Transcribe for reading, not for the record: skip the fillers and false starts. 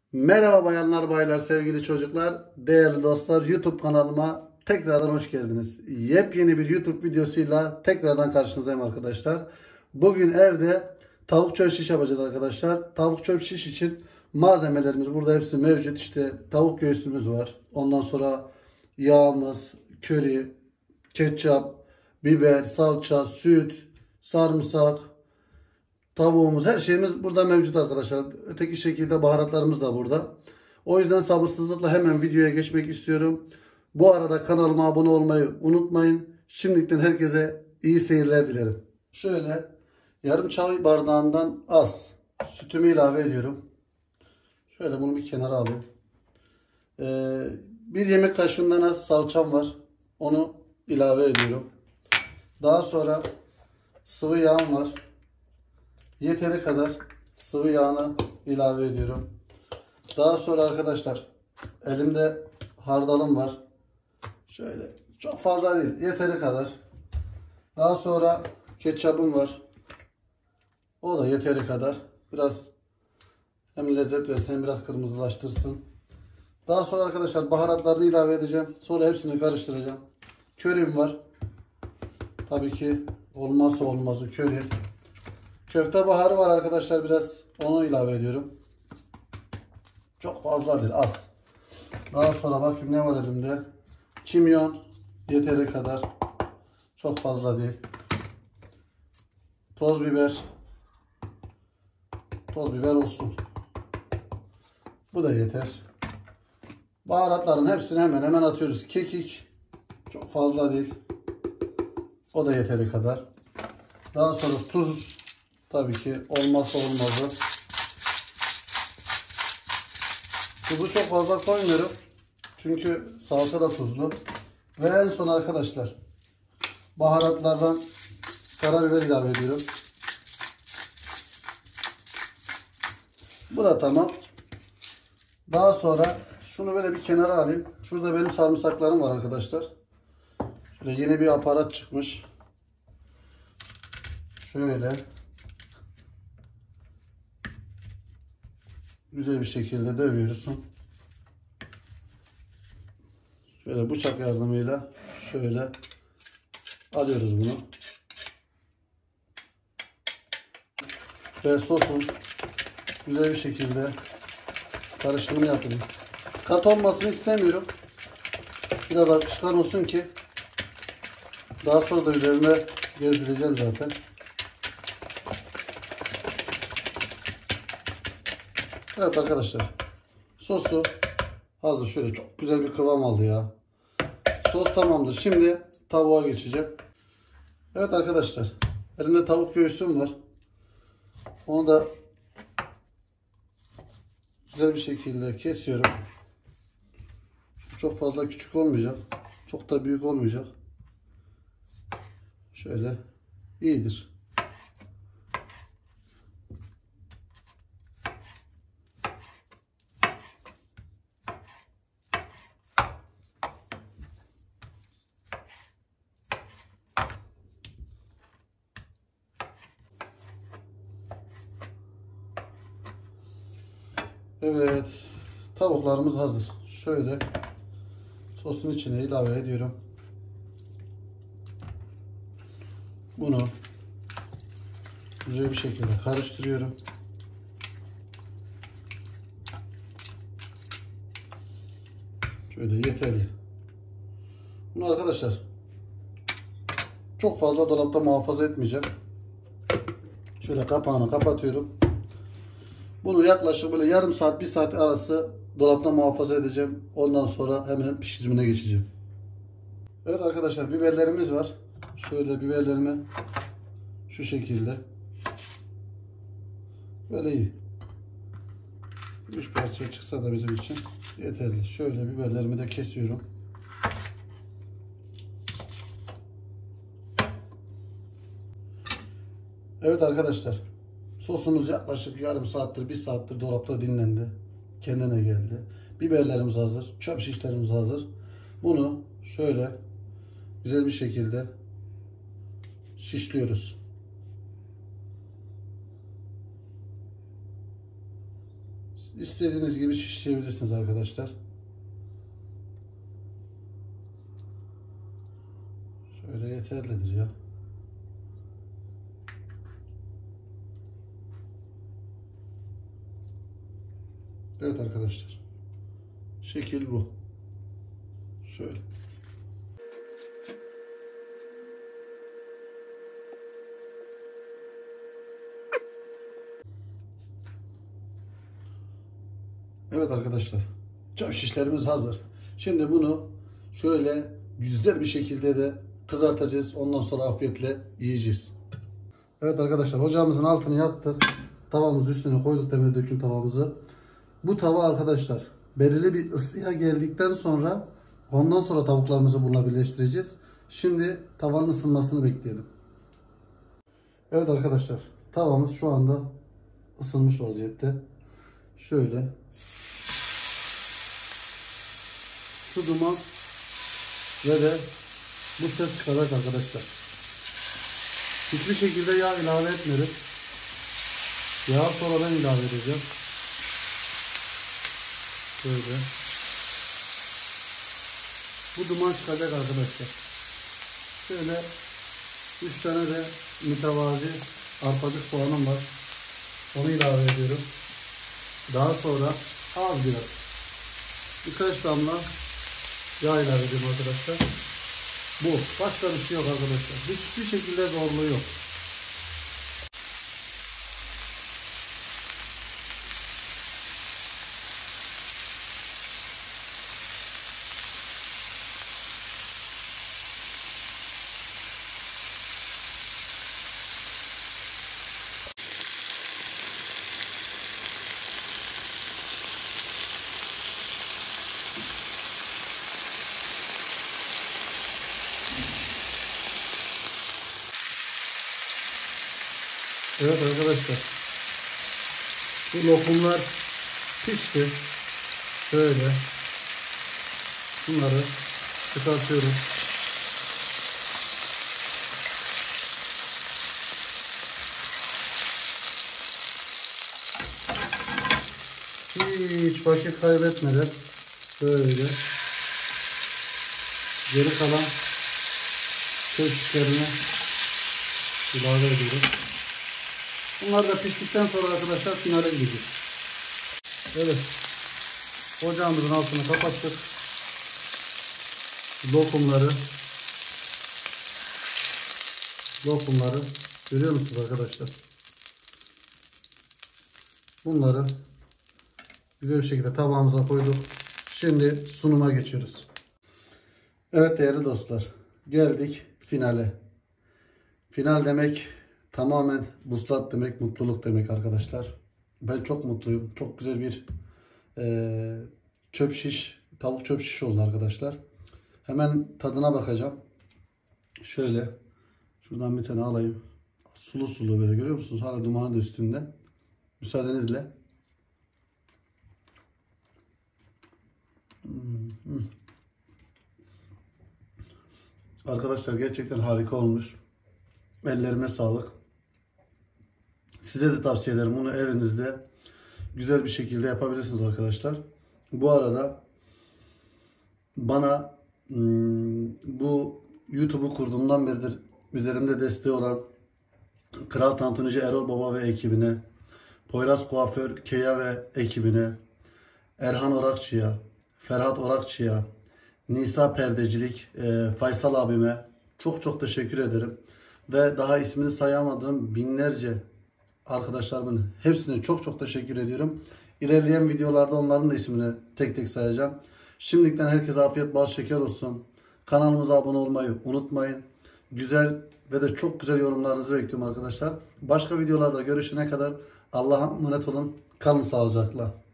Merhaba bayanlar, baylar, sevgili çocuklar, değerli dostlar, YouTube kanalıma tekrardan hoş geldiniz. Yepyeni bir YouTube videosuyla tekrardan karşınızdayım arkadaşlar. Bugün evde tavuk çöp şiş yapacağız arkadaşlar. Tavuk çöp şiş için malzemelerimiz burada hepsi mevcut. İşte tavuk göğsümüz var. Ondan sonra yağımız, köri, ketçap, biber, salça, süt, sarımsak, tavuğumuz, her şeyimiz burada mevcut arkadaşlar. Öteki şekilde baharatlarımız da burada. O yüzden sabırsızlıkla hemen videoya geçmek istiyorum. Bu arada kanalıma abone olmayı unutmayın. Şimdilikten herkese iyi seyirler dilerim. Şöyle yarım çay bardağından az sütümü ilave ediyorum. Şöyle bunu bir kenara alayım. Bir yemek kaşığından az salçam var. Onu ilave ediyorum. Daha sonra sıvı yağım var. Yeteri kadar sıvı yağını ilave ediyorum. Daha sonra arkadaşlar elimde hardalım var. Şöyle çok fazla değil, yeteri kadar. Daha sonra ketçapım var. O da yeteri kadar. Biraz hem lezzet versin hem biraz kırmızılaştırsın. Daha sonra arkadaşlar baharatlarını ilave edeceğim. Sonra hepsini karıştıracağım. Körim var. Tabii ki olmazsa olmazı köri. Köfte baharı var arkadaşlar, biraz onu ilave ediyorum. Çok fazla değil, az. Daha sonra bakayım ne var elimde. Kimyon yeteri kadar. Çok fazla değil. Toz biber. Toz biber olsun. Bu da yeter. Baharatların hepsini hemen hemen atıyoruz. Kekik çok fazla değil. O da yeteri kadar. Daha sonra tuz, tabii ki olmazsa olmazı. Tuzu çok fazla koymuyorum. Çünkü salça da tuzlu. Ve en son arkadaşlar baharatlardan karabiber ilave ediyorum. Bu da tamam. Daha sonra şunu böyle bir kenara alayım. Şurada benim sarımsaklarım var arkadaşlar. Şöyle yeni bir aparat çıkmış. Şöyle güzel bir şekilde dövüyorsun. Şöyle bıçak yardımıyla şöyle alıyoruz bunu. Ve sosun güzel bir şekilde karışımını yapayım. Kat olmasını istemiyorum. Biraz akışkan olsun ki daha sonra da üzerine gezdireceğim zaten. Evet arkadaşlar, sosu hazır. Şöyle çok güzel bir kıvam aldı ya. Sos tamamdır. Şimdi tavuğa geçeceğim. Evet arkadaşlar, elimde tavuk göğsüm var. Onu da güzel bir şekilde kesiyorum. Çok fazla küçük olmayacak. Çok da büyük olmayacak. Şöyle iyidir. Evet, tavuklarımız hazır. Şöyle sosun içine ilave ediyorum. Bunu güzel bir şekilde karıştırıyorum. Şöyle yeterli. Bunu arkadaşlar çok fazla dolapta muhafaza etmeyeceğim. Şöyle kapağını kapatıyorum. Bunu yaklaşık böyle yarım saat, bir saat arası dolapta muhafaza edeceğim. Ondan sonra hemen pişirimine geçeceğim. Evet arkadaşlar, biberlerimiz var. Şöyle biberlerimi şu şekilde. Böyle iyi. 3 parça çıksa da bizim için yeterli. Şöyle biberlerimi de kesiyorum. Evet arkadaşlar, sosumuz yaklaşık yarım saattir, bir saattir dolapta dinlendi. Kendine geldi. Biberlerimiz hazır. Çöp şişlerimiz hazır. Bunu şöyle güzel bir şekilde şişliyoruz. istediğiniz gibi şişirebilirsiniz arkadaşlar. Şöyle yeterlidir ya. Evet arkadaşlar. Şekil bu. Şöyle. Evet arkadaşlar. Çöp şişlerimiz hazır. Şimdi bunu şöyle güzel bir şekilde de kızartacağız. Ondan sonra afiyetle yiyeceğiz. Evet arkadaşlar, ocağımızın altını yaktık. Tavamızı üstüne koyduk, demir döküm tavamızı. Bu tava arkadaşlar belirli bir ısıya geldikten sonra ondan sonra tavuklarımızı bununla birleştireceğiz. Şimdi tavanın ısınmasını bekleyelim. Evet arkadaşlar, tavamız şu anda ısınmış vaziyette. Şöyle şu duman ve de bu ses çıkacak arkadaşlar. Hiçbir şekilde yağ ilave etmedim. Yağı sonradan ilave edeceğim. Böyle. Bu duman çıkacak arkadaşlar. Şöyle 3 tane de mütevazi arpacık soğanım var. Onu ilave ediyorum. Daha sonra az birkaç damla yağ ilave ediyorum arkadaşlar. Bu. Başka bir şey yok arkadaşlar. Hiçbir şekilde zorluğu yok. Evet arkadaşlar. Bu lokumlar pişti. Şöyle. Bunları çıkartıyorum. Hiç vakit kaybetmeden böyle geri kalan köşklerini ilave ediyorum. Bunlar da piştikten sonra arkadaşlar finale gideceğiz. Evet. Ocağımızın altını kapattık. Lokumları görüyor musunuz arkadaşlar? Bunları güzel bir şekilde tabağımıza koyduk. Şimdi sunuma geçiyoruz. Evet değerli dostlar. Geldik finale. Final demek tamamen vuslat demek, mutluluk demek arkadaşlar. Ben çok mutluyum. Çok güzel bir tavuk çöp şiş oldu arkadaşlar. Hemen tadına bakacağım. Şöyle şuradan bir tane alayım. Sulu sulu böyle, görüyor musunuz? Hala dumanı da üstünde. Müsaadenizle. Arkadaşlar gerçekten harika olmuş. Ellerime sağlık. Size de tavsiye ederim. Bunu evinizde güzel bir şekilde yapabilirsiniz arkadaşlar. Bu arada bana bu YouTube'u kurduğumdan beridir üzerimde desteği olan Kral Tantunici Erol Baba ve ekibine, Poyraz Kuaför Keya ve ekibine, Erhan Orakçı'ya, Ferhat Orakçı'ya, Nisa Perdecilik, Faysal abime çok teşekkür ederim. Ve daha ismini sayamadığım binlerce arkadaşlarımın hepsine çok teşekkür ediyorum. İlerleyen videolarda onların da ismini tek tek sayacağım. Şimdiden herkese afiyet bal şeker olsun. Kanalımıza abone olmayı unutmayın. Güzel ve de çok güzel yorumlarınızı bekliyorum arkadaşlar. Başka videolarda görüşene kadar Allah'a emanet olun. Kalın sağlıcakla.